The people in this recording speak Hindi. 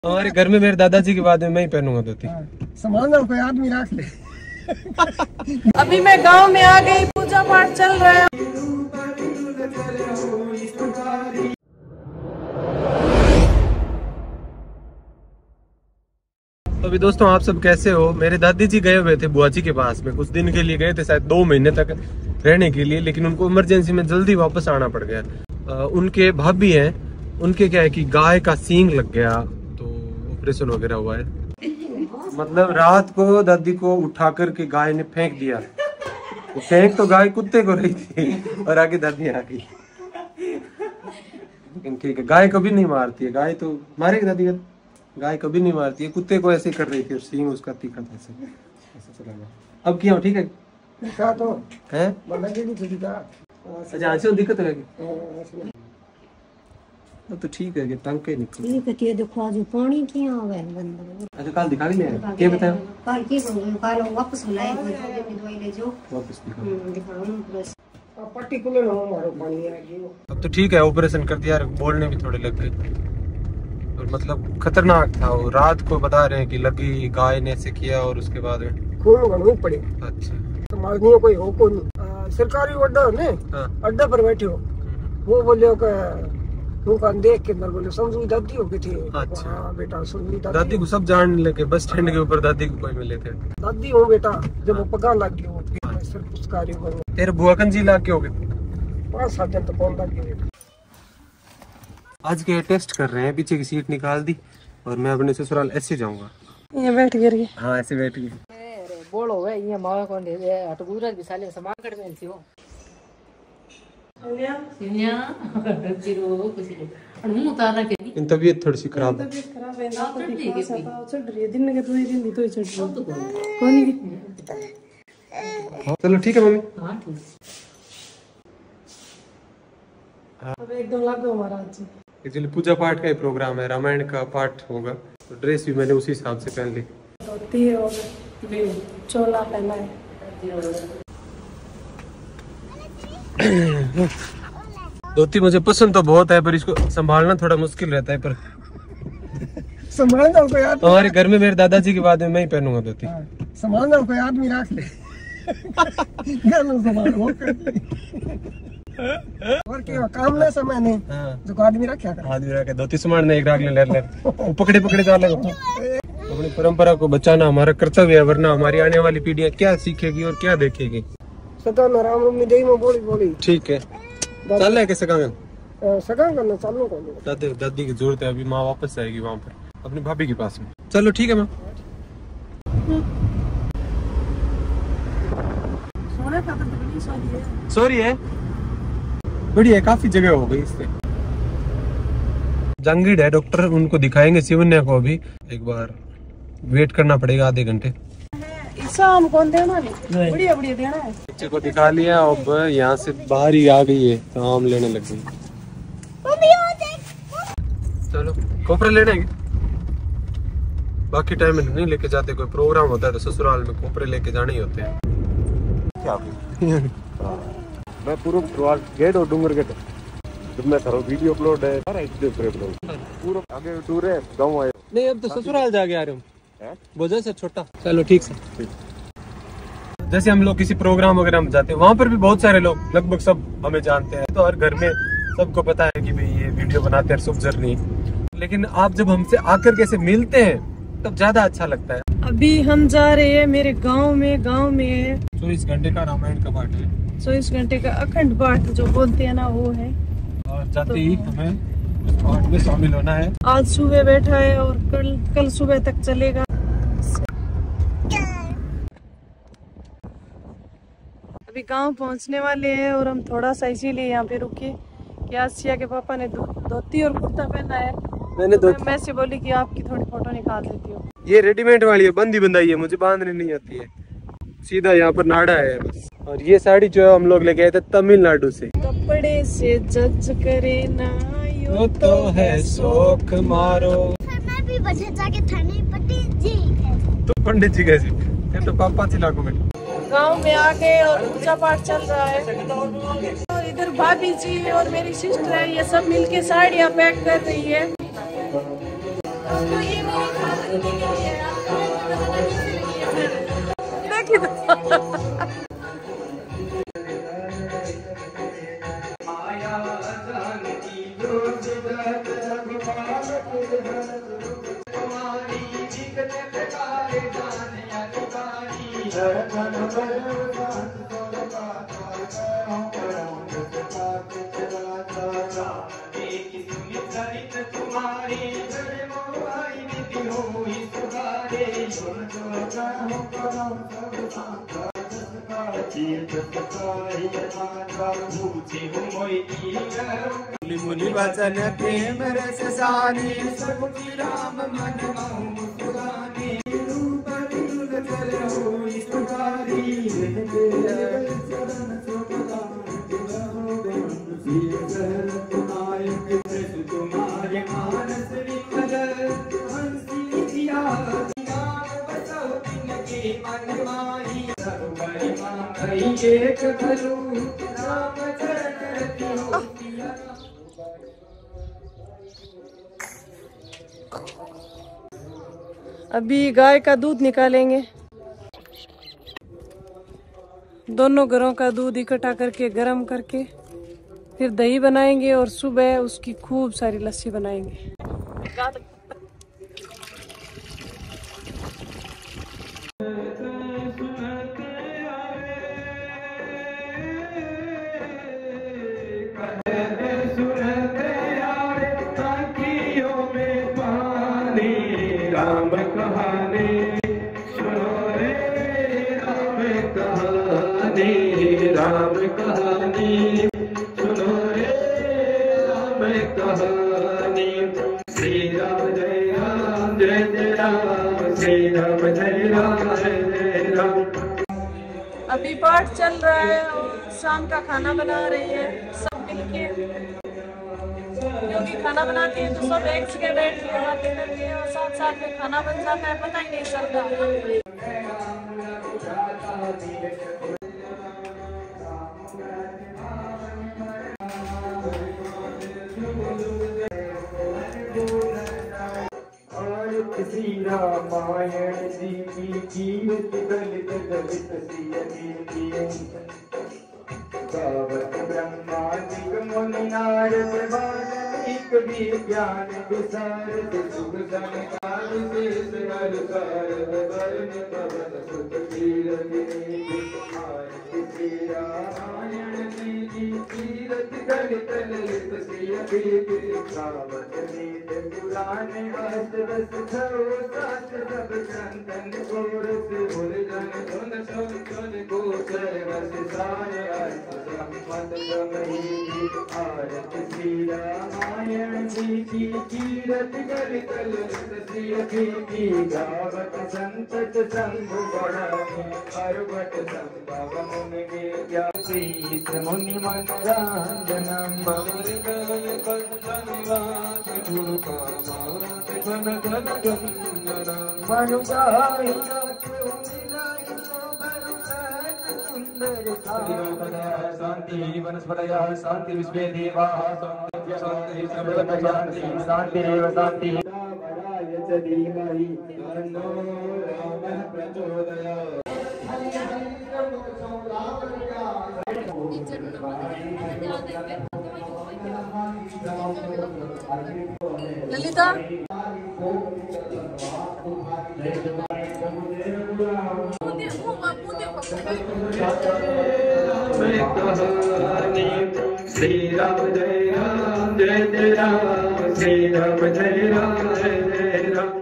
हमारे घर में मेरे दादाजी के बाद में मैं ही पहनूंगा धोती। संभालना कोई आदमी रख ले। अभी मैं गांव में आ गई, पूजा पाठ चल रहा है। तो अभी दोस्तों आप सब कैसे हो। मेरे दादी जी गए हुए थे बुआ जी के पास में, कुछ दिन के लिए गए थे, शायद 2 महीने तक रहने के लिए, लेकिन उनको इमरजेंसी में जल्दी वापस आना पड़ गया। उनके भाभी हैं, उनके क्या है कि गाय का सींग लग गया, तो ऑपरेशन वगैरह हुआ है। मतलब रात को दादी को उठा करके गाय ने फेंक दिया, तो फेंक तो गाय कुत्ते को रही थी और आगे दादी आ गई। लेकिन ठीक है, गाय कभी नहीं मारती है, गाय तो मारेगी दादी का, गाय कभी नहीं मारती है, कुत्ते को ऐसे कर रही थी और सींग उसका तीखा था, ऐसे चला गया। अब किया ठीक है तो है अच्छा दिक्कत रहेगी तो ठीक है, टंग के निकल ये कटिया देखो आज पानी किया हुआ है बंदा। अच्छा कल दिखा भी ले क्या बताया कल की कल वापस बुलाए दवाई ले जाओ वापस दिखाओ बस पर्टिकुलर हो मारो पानी आ गयो। अब तो ठीक है, ऑपरेशन कर दिया, बोलने भी थोड़े लग गए और मतलब खतरनाक था वो। रात को बता रहे हैं कि लगी, गाय ने ऐसे किया और उसके बाद में खून बनवाई पड़े। अच्छा समाजनी कोई हो को नहीं, सरकारी अड्डा ने अड्डा पर बैठे हो, वो बोले तू कान देख के अंदर बोले समझू दादी हो गई थी। अच्छा हाँ बेटा सुनी दादी को सब जानने लगे, बस स्टैंड के ऊपर दादी को कोई मिले थे। दादी हो बेटा जब वो पका लग गई वो सिर्फ उस कार्य बन तेरे बुआकन जी ला के हो गए 5-7 दिन तो कौन लग गई। आज के टेस्ट कर रहे हैं, पीछे की सीट निकाल दी और मैं अपने ससुराल ऐसे जाऊंगा। ये बैठ गए हाँ ऐसे बैठ गए। अरे बोलो वे ये मावा कौन दे दे हट गुजरात भी साले समान कर में थियो सिन्या जीरो कुछ और मुंह ताना के इन तबीयत थोड़ी सी खराब है। खराब है ना, तो ठीक है चढ़ रही है, दिन के 2 दिन भी तो चढ़ रही है कौन की। चलो ठीक है मम्मी। हां ठीक अब एकदम लागो हमारा आज एक्चुअली पूजा पाठ का ही प्रोग्राम है, रामायण का पाठ होगा, तो ड्रेस भी मैंने उसी हिसाब से पहन ली। धोती और चोला पहना है। धोती मुझे पसंद तो बहुत है, पर इसको संभालना थोड़ा मुश्किल रहता है। पर संभालना कोई आदमी, हमारे घर में मेरे दादाजी के बाद में मैं ही पहनूंगा धोती। संभालना कोई आदमी रख ले। संभालो और क्या काम ना समय नहीं जो आदमी रखा कर आदमी रखे धोती संभालना एक राग ले पकड़े चाले। अपनी परंपरा को बचाना हमारा कर्तव्य है, वरना हमारी आने वाली पीढ़ियां क्या सीखेगी और क्या देखेगी। सदा राम में दे में बोली ठीक है चल है कैसे सगा करना चालू कर दो। दादी की जरूरत है, अभी माँ वापस जाएगी वहाँ पर अपनी भाभी के पास में। चलो ठीक है माँ। सॉरी है बढ़िया है, काफी जगह हो गई इससे। जंगीड है डॉक्टर, उनको दिखाएंगे शिवन्या को, अभी एक बार वेट करना पड़ेगा आधे घंटे। शाम कौन देना नहीं बढ़िया देना है। बच्चे को दिखा लिया, अब यहाँ से बाहर ही आ गई है, काम लेने लग गई। चलो कोपरे लेने बाकी टाइम में नहीं लेके जाते, कोई प्रोग्राम होता है तो ससुराल में कोपरे लेके जाने ही होते हैं। क्या मैं पूरा गेट और डूंगर गेट जब मैं करो वीडियो अपलोड है पूरा आगे टूर है गाँव आए नहीं, अब तो ससुराल जाके आ रहे हूँ वजह से छोटा। चलो ठीक से। जैसे हम लोग किसी प्रोग्राम वगैरह में जाते हैं, वहाँ पर भी बहुत सारे लोग लगभग सब हमें जानते हैं, तो हर घर में सबको पता है कि भाई ये वीडियो बनाते हैं शुभ जर्नी। लेकिन आप जब हमसे आकर कैसे मिलते हैं तब ज्यादा अच्छा लगता है। अभी हम जा रहे हैं मेरे गांव में 24 घंटे का रामायण का पाठ है, 24 घंटे का अखंड पाठ जो बोलते हैं ना वो है, और जाते ही हमें पाठ में शामिल होना है। आज सुबह बैठा है और कल सुबह तक चलेगा। अभी गांव पहुंचने वाले हैं और हम थोड़ा सा इसीलिए यहाँ पे रुके कि आज सिया के पापा ने धोती और कुर्ता पहना है, मैंने मैं से बोली कि आपकी थोड़ी फोटो निकाल देती हूँ। ये रेडीमेड वाली है, बंदी बंदाई है, मुझे बांधने नहीं आती है, सीधा यहाँ पर नाड़ा है बस। और ये साड़ी जो है हम लोग लेके आए थे तमिलनाडु से। कपड़े से जज करे ना यो तो है शौक मारो। मैं भी बजे जाके थाने पंडित जी तो पंडित जी कैसे, ये तो पापा चिल्ला को बैठे। गांव में आ गए और पूजा पाठ चल रहा है और इधर भाभी जी और मेरी सिस्टर है, ये सब मिलके साड़ियाँ पैक कर रही है। मुनि वचन प्रेम रस सानी सकुचि राम मन महु सुगानी रूप विनुत चल होई सुधारी चरण सुखदा तुम्हारे मानस विकल हंसी जिया बसो तिनके मन माही एक करू राम चरण रति हो। अभी गाय का दूध निकालेंगे। दोनों घरों का दूध इकट्ठा करके गर्म करके फिर दही बनाएंगे और सुबह उसकी खूब सारी लस्सी बनाएंगे। राम कहानी सुनो रे राम कहानी राम कहानी सुनो रे राम कहानी श्री राम जय राम जय जय राम श्री राम जय राम जय राम। अभी पाठ चल रहा है और शाम का खाना बना रही है सब मिलके, क्योंकि खाना बनाते हैं तो सब एक जगह बैठ के बातें करते हैं और साथ साथ में खाना बन जाता है, पता ही नहीं चलता। श्री रामायण जी की कीर्ति दलित दलित सी गावत ब्रह्मादिक मुनि नारद वाल्मीकि विज्ञान विशारद सुख संसार शेष हर सारद वर्ण पवन सुत कीरति आरती श्री रामायण जी की कीर्ति दलित ललित श्री गावत वेद पुराण अष्ट दश छो सात सब ग्रंथन कोरस मुर जन धुन सुन गोचर रस सार आरती श्री रामायण जी की कीरति दलित ललित श्री गावत संतत शंभु बढ़ाने पर्वत संभव मुनि विद्यासी मुनि मनोरंजनम बमुरिदय कंचनवास गुरु कामात घन घन गंगनम मनुगाय शांति वनस्पतय शांति विश्वे देवा शांति शांति शांति शांति धीमहि तन्नो रामः प्रचोदयात्। ललिता श्री राम जय राम जय जय राम श्री राम जय राम जय जय राम।